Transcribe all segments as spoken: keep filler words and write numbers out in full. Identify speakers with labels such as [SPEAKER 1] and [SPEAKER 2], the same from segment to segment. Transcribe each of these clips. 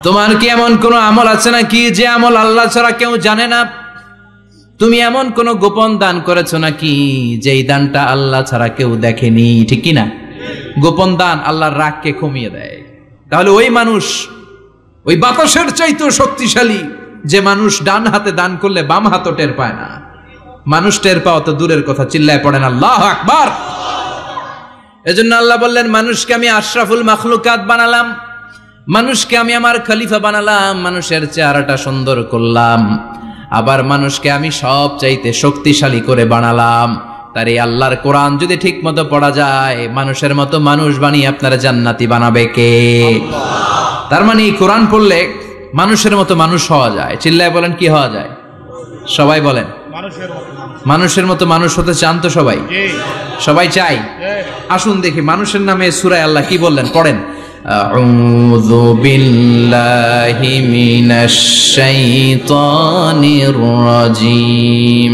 [SPEAKER 1] তোমার কি এমন কোন আমল আছে নাকি যে আমল আল্লাহ ছাড়া কেউ জানে না? তুমি এমন কোন গোপন দান করেছো নাকি যেই দানটা আল্লাহ ছাড়া কেউ দেখেনি? ঠিক কি না? গোপন দান আল্লাহর রাগকে কমিয়ে দেয়। তাহলে ওই মানুষ ওই বাতাসের চাইতেও শক্তিশালী যে মানুষ ডান হাতে দান করলে বাম হাতও টের পায় না। মানুষ টের পাওয়া তো দূরের কথা, চিল্লায় পড়েন আল্লাহু আকবার। এজন্য আল্লাহ বললেন, মানুষকে আমি আশরাফুল মাখলুকাত বানালাম, মানুষকে আমি আমার খলিফা বানালাম, মানুষের চেহারাটা সুন্দর করলাম, আবার মানুষকে আমি সব চাইতে শক্তিশালী করে বানালাম। তার এই আল্লাহর কোরআন যদি ঠিক মতো পড়া যায়, মানুষের মতো মানুষ বানিয়ে আপনারা জান্নাতি বানাবে কে? তার মানে এই কোরআন পড়লে মানুষের মতো মানুষ হওয়া যায়। চিল্লায় বলেন, কি হওয়া যায়? সবাই বলেন, মানুষের মতো মানুষ হতে চান তো সবাই? সবাই চাই। আসুন দেখি মানুষের নামে সূরায় আল্লাহ কি বললেন, পড়েন। আউযু বিল্লাহি মিনাশ শাইতানির রাজিম।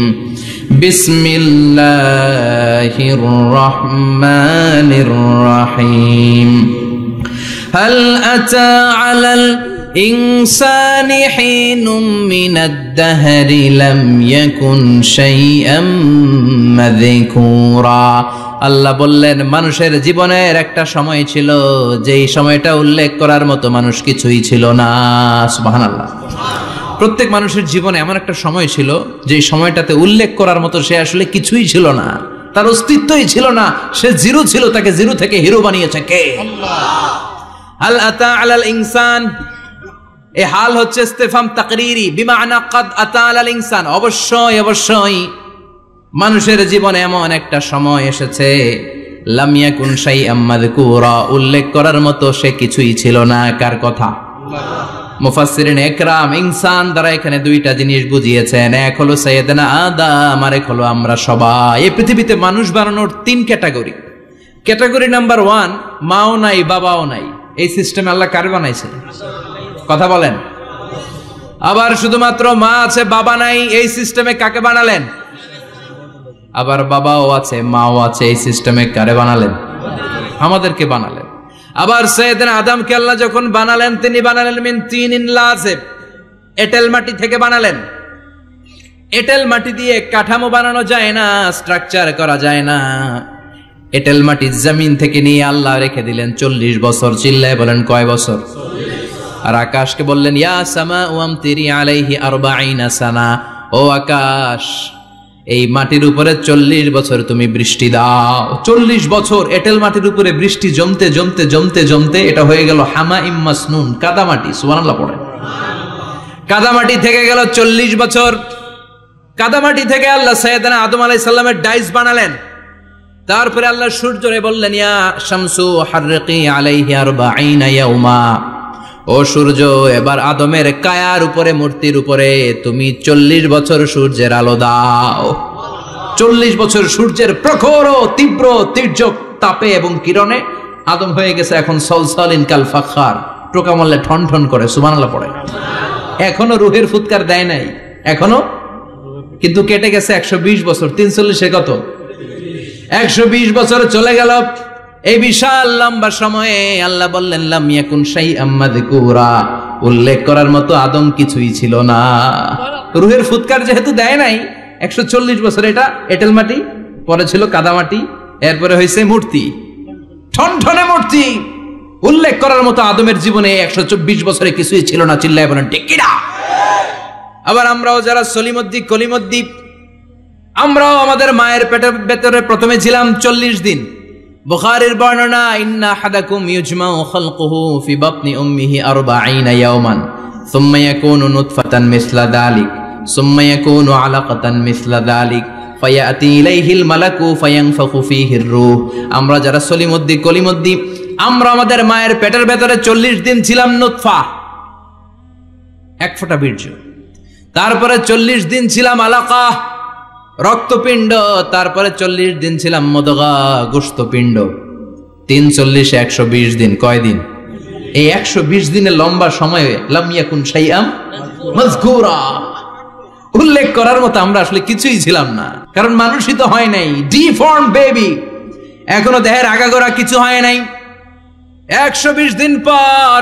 [SPEAKER 1] বিসমিল্লাহির রহমানির রহিম। হাল আতা আলাল ইনসানি হিনুম মিনাদ দাহরি লাম ইয়াকুন শাইআম মাযকুরা। আল্লাহ বললেন, মানুষের জীবনের একটা সময় ছিল যেই সময়টা উল্লেখ করার মতো মানুষ কিছুই ছিল না। সুবহানাল্লাহ। প্রত্যেক মানুষের জীবনে এমন একটা সময় ছিল যেই সময়টাতে উল্লেখ করার মতো সে আসলে কিছুই ছিল না, তার অস্তিত্বই ছিল না, সে জিরো ছিল, তাকে জিরো থেকে হিরো বানিয়েছে কে? আল্লাহ। হাল আতা আলাল ইনসান, এই হাল হচ্ছে ইস্তিফহাম তাকরীরি, বিমানা ক্বাদ আতা আলাল ইনসান, অবশ্যই অবশ্যই মানুষের জীবনে এমন একটা সময় এসেছে, লাম ইয়াকুন শাইআম মাযকুরা, উল্লেখ করার মতো সে কিছুই ছিল না। কার কথা? মুফাসসিরিন ইকরাম ইনসান দ্বারা এখানে দুইটা জিনিস বুঝিয়েছেন, এক হলো সাইয়েদনা আদম, আর এক হলো আমরা সবাই। এই পৃথিবীতে মানুষ বানানোর তিন ক্যাটাগরি। ক্যাটাগরি নাম্বার ওয়ান, মাও নাই বাবাও নাই, এই সিস্টেম আল্লাহ কার বানাইছে? কথা বলেন। আবার শুধুমাত্র মা আছে বাবা নাই, এই সিস্টেমে কাকে বানালেন? আবার বাবাও আছে মাও আছে, এই সিস্টেমে কারে বানালেন? আমাদেরকে বানালেন। আবার সাইয়েদনা আদমকে আল্লাহ যখন বানালেন, তিনি বানালেন মিন তিনিন লাযিব, এঁটেল মাটি থেকে বানালেন। এঁটেল মাটি দিয়ে কাঠামো বানানো যায় না, স্ট্রাকচার করা যায় না। এঁটেল মাটি জমিন থেকে নিয়ে আল্লাহ রেখে দিলেন চল্লিশ বছর। চিল্লায় বলেন, কয় বছর? আর আকাশকে বললেন, ইয়া সামাউ আমতিরি আলাইহি আরবাঈনা সানা, ও আকাশ এই মাটির উপরে চল্লিশ বছর তুমি বৃষ্টি দাও। চল্লিশ বছর এঁটেল মাটির উপরে বৃষ্টি জমতে জমতে জমতে জমতে এটা হয়ে গেল হামাইম মাসনুন, কাদামাটি। সুবহানাল্লাহ পড়েন। কাদামাটি থেকে গেল চল্লিশ বছর। কাদামাটি থেকে আল্লাহ সাইয়েদনা আদম আলাইহিস সালামের ডাইস বানালেন। তারপরে আল্লাহ সূর্যরে বললেন, ইয়া শামসু হাররিকি আলাইহি আরবাঈনা ইয়াওমা, ও সূর্য এবার আদমের কায়ার উপরে, মূর্তির উপরে তুমি চল্লিশ বছর সূর্যের আলো দাও। চল্লিশ বছর সূর্যের প্রখর ও তীব্র তির্যক তাপে এবং কিরণে আদম হয়ে গেছে এখন সলসলিন কাল ফাখার, টোকা মারলে ঠন ঠন করে। সুবহানাল্লাহ পড়ে। এখনো রুহের ফুৎকার দেয় নাই এখনো, কিন্তু কেটে গেছে একশো বিশ বছর। তিন চল্লিশে কত? একশো বিশ বছর চলে গেল। এই বিশাল লম্বা সময়ে আল্লাহ বললেন, লাম ইয়াকুন শাইআম মাযকুরা, উল্লেখ করার মতো আদম কিছুই ছিল না। রুহের ফুৎকার যেহেতু দেয় নাই, একশো চল্লিশ বছর এটা এঁটেল মাটি, পরে ছিল কাদামাটি, এরপরে হয়েছে মূর্তি, ঠনঠনে মূর্তি। উল্লেখ করার মতো আদমের জীবনে একশো চব্বিশ বছরে কিছুই ছিল না। চিল্লায় বলেন, ঠিক কিনা? আবার আমরাও যারা সলিমদ্দি কলিমদ্দি, আমরাও আমাদের মায়ের পেটের ভেতরে প্রথমে ছিলাম চল্লিশ দিন। বুখারীর বর্ণনা, ইন্না আহাদাকুম ইউজমাউ খালকুহু ফি বাতনি উম্মিহি আরবাঈনা ইয়াওমান সুম্মা ইয়াকুনু নুতফাতান মিসলা যালিক সুম্মা ইয়াকুনু আলাকাতান মিসলা যালিক ফায়াতি ইলাইহিল মালাকু ফায়ানফাখু ফীহির রূহ। আমরা যারা সলিমদ্দি কলিমদ্দি, আমরা আমাদের মায়ের পেটের ভেতরে চল্লিশ দিন ছিলাম নুতফা, এক ফোঁটা বীর্য। তারপরে চল্লিশ দিন ছিলাম আলাকা, রক্তপিণ্ড। তারপরে চল্লিশ দিন ছিলাম মুদগা, গোশতপিণ্ড। তিন চল্লিশে একশো বিশ দিন, কয় দিন? এই একশো বিশ দিনের লম্বা সময়ে লাম ইয়াকুন শাইআম মাযকুরা, উল্লেখ করার মতো আমরা আসলে কিছুই ছিলাম না, কারণ মানুষই তো হয় নাই। ডিফর্ম বেবি, এখনো দেহের আগাগোড়া কিছু হয় নাই। একশো বিশ দিন পর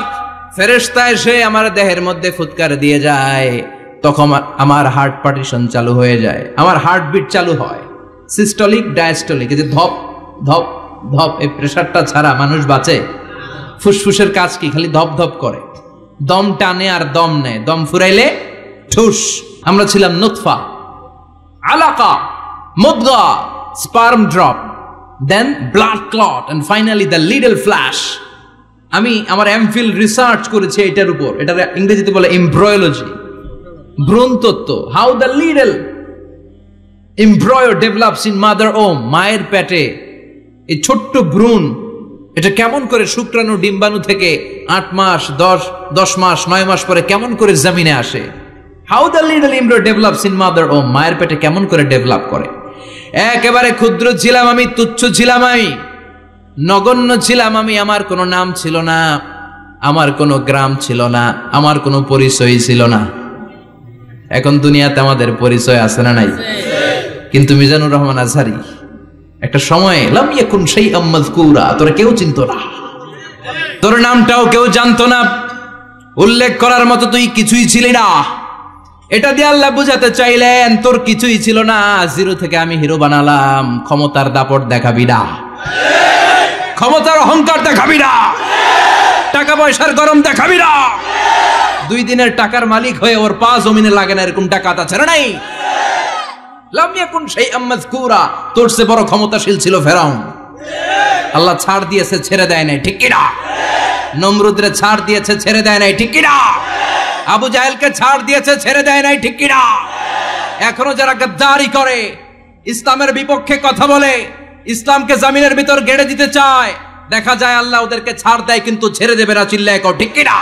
[SPEAKER 1] ফেরেশতা এসে আমার দেহের মধ্যে ফুৎকার দিয়ে যায়, তখন আমার হার্ট পার্টিশন চালু হয়ে যায়, আমার হার্টবিট চালু হয়, সিস্টোলিক ডায়াস্টোলিক, এই যে ধপ ধপ ধপ, এই প্রেসারটা ছাড়া মানুষ বাঁচে? ফুসফুসের কাজ কি? খালি ধপ ধপ করে, দম টানে আর দম নেয়, দম ফুরাইলে ঠুস। আমরা ছিলাম নুতফা, আলাকা, মুদগা, sperm drop, then blood clot, and finally the little flesh. আমি আমার এমফিল রিসার্চ করেছি এটার উপর, এটা ইংরেজিতে বলে এমব্রয়োলজি, ভ্রূণতত্ত্ব। How the little embryo develops in mother womb, মায়ের পেটে এই ছোট্ট ভ্রূণ এটা কেমন করে শুক্রাণু ডিম্বাণু থেকে আট মাস দশ দশ মাস নয় মাস পরে কেমন করে জমিনে আসে। How the little embryo develops in mother womb, মায়ের পেটে কেমন করে ডেভেলপ করে। একেবারে ক্ষুদ্র ছিলাম আমি, তুচ্ছ ছিলাম আমি, নগণ্য ছিলাম আমি, আমার কোনো নাম ছিল না, আমার কোনো গ্রাম ছিল না, আমার কোনো পরিচয় ছিল না। এখন দুনিয়াতে আমাদের পরিচয় আছে না নাই? কিন্তু মিজানুর রহমান আজহারী একটা সময়ে লাম ইয়াকুন শাইআম মাযকুরা, তোরা কেউ চিনতো না, তোর নামটাও কেউ জানতো না, উল্লেখ করার মতো তুই কিছুই ছিলি না। এটা দিয়ে আল্লাহ বুঝাতে চাইলেন তোর কিছুই ছিল না, জিরো থেকে আমি হিরো বানালাম। ক্ষমতার দাপট দেখাবি না, ক্ষমতার অহংকার দেখাবি না, টাকা পয়সার গরম দেখাবি না। দুই দিনের টাকার মালিক হয়ে ওর পা জমিনে লাগে না এরকম টাকা তা ছেড়ে নাই। লাম ইয়াকুন শাইআম মাযকুরা, তোর চেয়ে বড় ক্ষমতাশীল ছিল ফেরাউন, আল্লাহ ছাড় দিয়েছে ছেড়ে দেয় নাই, ঠিক কি না? নমরুদরে ছাড় দিয়েছে ছেড়ে দেয় নাই, ঠিক কি না? আবু জাহেলকে ছাড় দিয়েছে ছেড়ে দেয় নাই, ঠিক কি না? এখনো যারা গাদ্দারি করে, ইসলামের বিপক্ষে কথা বলে, ইসলামকে জমিনের ভিতর গেড়ে দিতে চায়, দেখা যায় আল্লাহ ওদেরকে ছাড় দেয় কিন্তু ছেড়ে দেবে না, চিল্লায় কও ঠিক কি না?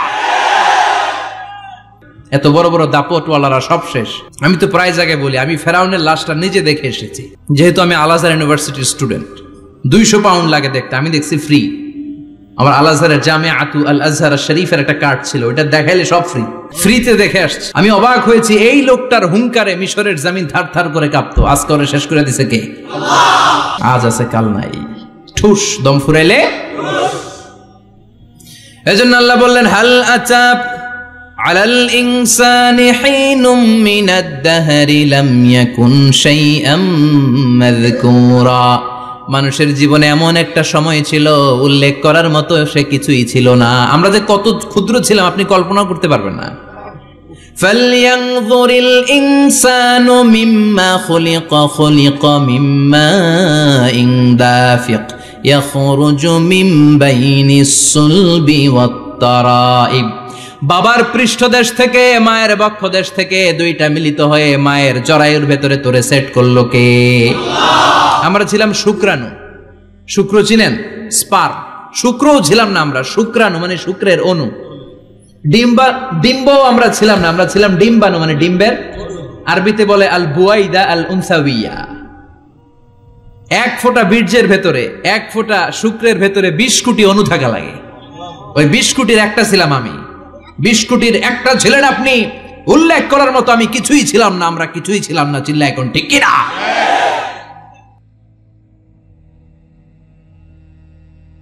[SPEAKER 1] এত বড় বড় দাপটওয়ালারা সব শেষ। আমি তো প্রায় জায়গায় বলি আমি ফেরাউনের লাশটা নিজে দেখে এসেছি, যেহেতু আমি আল আজহার ইউনিভার্সিটির স্টুডেন্ট। দুইশো পাউন্ড লাগে দেখতে, আমি দেখছি ফ্রি। আমার আল আজহারের জামিআতু আল আজহার শরীফের একটা কার্ড ছিল, ওটা দেখাইলে সব ফ্রি, ফ্রিতে দেখে আসছি। আমি অবাক হয়েছি, এই লোকটার হুঙ্কারে মিশরের জমিন থার থার করে কাঁপতো, আজ করে শেষ করে দিছে কে? আজ আছে কাল নাই, ঠুস, দম ফুরাইলে। এজন্য আল্লাহ বললেন হাল আতা আলাল ইনসানি হিনুম মিনাদ দাহরি লাম ইয়াকুন শাইআম মাযকুরা, মানুষের জীবনে এমন একটা সময় ছিল উল্লেখ করার মতো সে কিছুই ছিল না। আমরা যে কত ক্ষুদ্র ছিলাম আপনি কল্পনা করতে পারবেন না। ফালইয়ানযুরিল ইনসানু মিম্মা খুলিকা খুলিকা মিম্মা ইন দাফিক ইয়াখরুজু মিন বাইনিস সুলবি ওয়াত তারাইব, বাবার পৃষ্ঠদেশ থেকে মায়ের বক্ষদেশ থেকে দুইটা মিলিত হয়ে মায়ের জরায়ুর ভেতরে তোরে সেট করলো কে? আমরা ছিলাম শুক্রাণু। শুক্র চিনেন? স্পার্ম। শুক্রও ছিলাম না আমরা, শুক্রাণু মানে শুক্রের অণু। ডিম্বা ডিম্বও আমরা ছিলাম না, আমরা ছিলাম ডিম্বাণু মানে ডিম্বের, আরবিতে বলে আল বুয়াইদা আল উনসাউইয়া। এক ফোঁটা বীর্যের ভেতরে, এক ফোঁটা শুক্রের ভেতরে বিশ কোটি অণু থাকা লাগে। ওই বিশ কোটির একটা ছিলাম আমি, বিশ কোটির একটা ছিলেন আপনি। উল্লেখ করার মতো আমি কিছুই ছিলাম না, আমরা কিছুই ছিলাম না, চিল্লা এখন ঠিক কিনা?